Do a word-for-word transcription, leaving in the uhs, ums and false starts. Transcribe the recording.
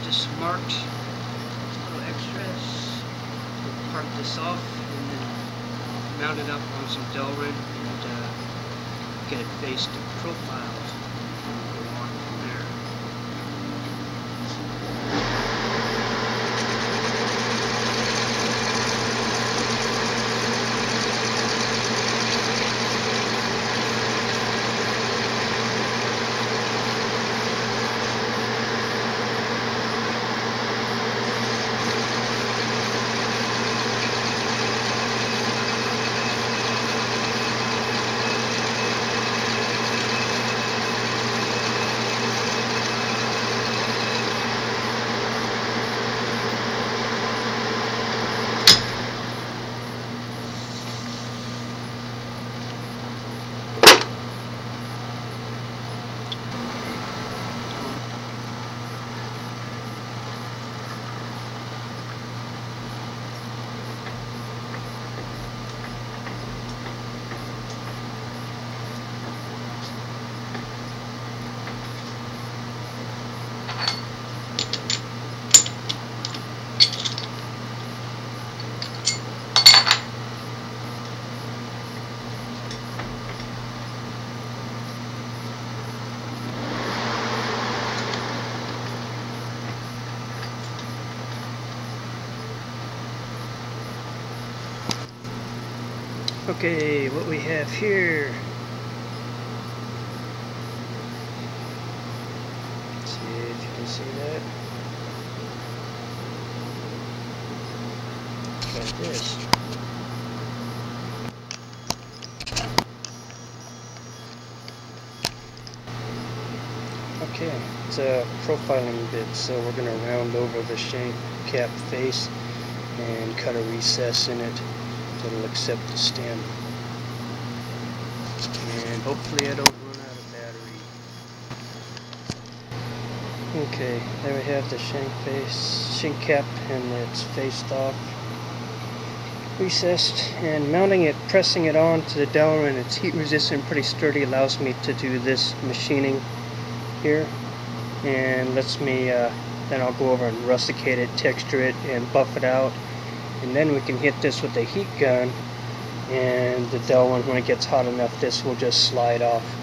just marked little extras. We'll part this off and then mount it up on some Delrin and uh, get it faced and profiled. And we'll go on from there. Okay, what we have here. Let's see if you can see that. Got this. Okay, it's a profiling bit, so we're going to round over the shank cap face and cut a recess in it. It'll accept the stem, and hopefully I don't run out of battery. Okay, there we have the shank face, shank cap, and it's faced off, recessed, and mounting it, pressing it on to the Delrin. It's heat resistant, pretty sturdy, allows me to do this machining here, and lets me, uh, then I'll go over and rusticate it, texture it, and buff it out. And then we can hit this with a heat gun, and the Delrin, when it gets hot enough, this will just slide off.